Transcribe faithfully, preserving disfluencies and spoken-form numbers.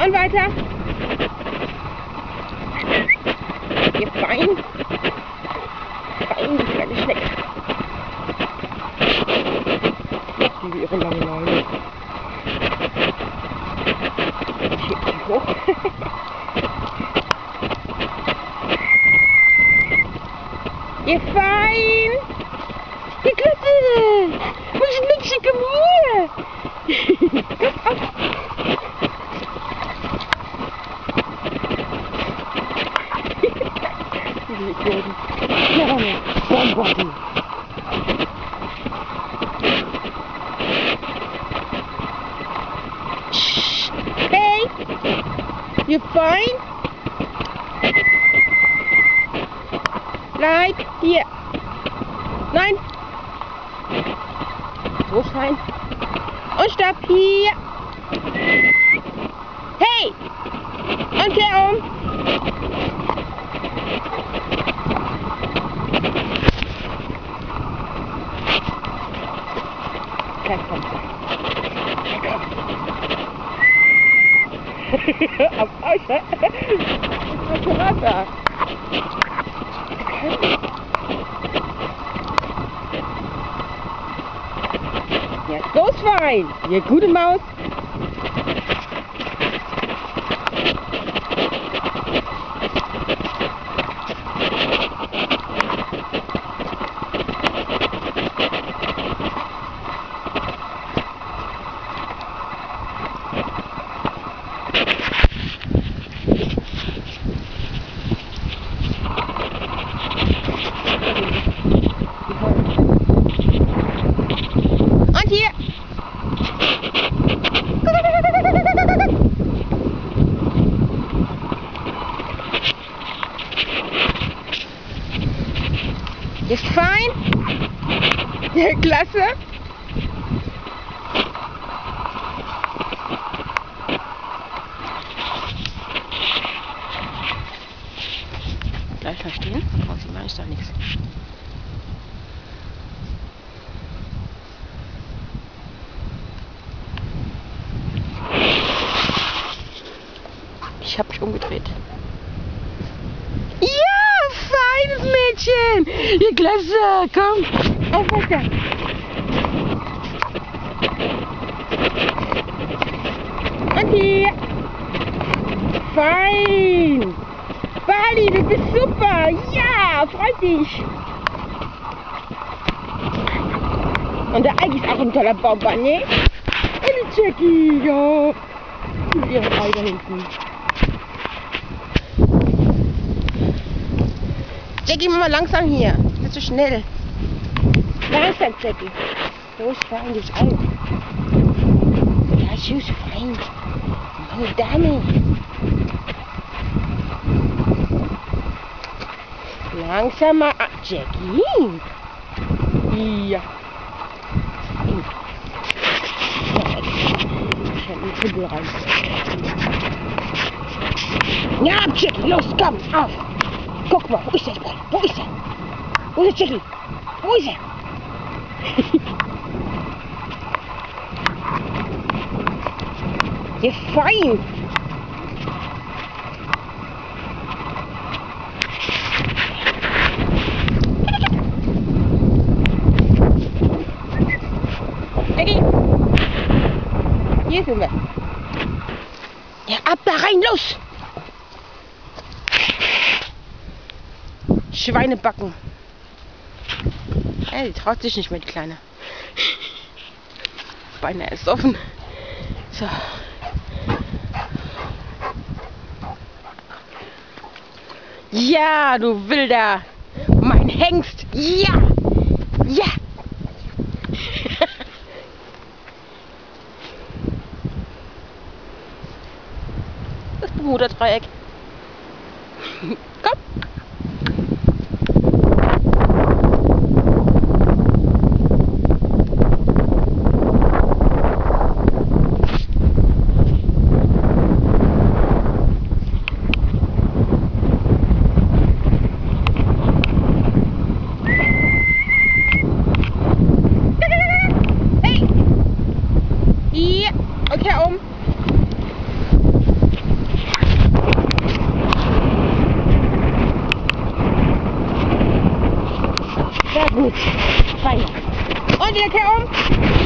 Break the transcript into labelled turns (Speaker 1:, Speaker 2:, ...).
Speaker 1: Mal weiter. Ihr fein. Fein, die kleine Schnecke. Ich liebe ihre lange Leine. Ich heb sie hoch. Ihr fein. Ihr Klasse. Was Mädchen, komm hier. Komm auf. Ja, Bombardi. Hey, you fine? Bleib hier. Nein. So fein. Und stopp hier. Hey. Und kehr um. Gleich kommt er. Am Arsch, hä? Das ist ein Wasser. Jetzt los, fein. Ihr gute Maus. Hier! Ist fein? Ja, klasse! Gleich verstehen? Draußen war ich doch nichts. Ich hab mich umgedreht. Ja, feines Mädchen! Ihr Klasse, komm! Auf weiter! Und hier! Fein! Bali, du bist super! Ja, freut dich! Und der Eik ist auch ein toller Bonbon, ne? Und die Jackie, ja! Und ihre Ei da hinten. Jackie, mach mal langsam hier. Nicht so schnell. Langsam, Jackie. So ist fein, das Ei. Ja, süß, fein. Oh, Dame. Langsam mal ab, Jackie. Ja. Ich hab einen Kumpel rein. Ja, Jackie, los, komm, auf. Guck mal, wo ist der Ball? Wo ist er? Wo ist der Jackie? Wo ist er? Ja, fein! Jackie! Hier sind wir. Ja, ab da rein, los! Schweinebacken. Ey, die traut sich nicht mehr, die Kleine. Beinahe ist offen. So. Ja, du Wilder. Mein Hengst. Ja. Ja. Das Bermuda-Dreieck. Komm. Okay, um. Gut, fein. Und ihr Kerl um.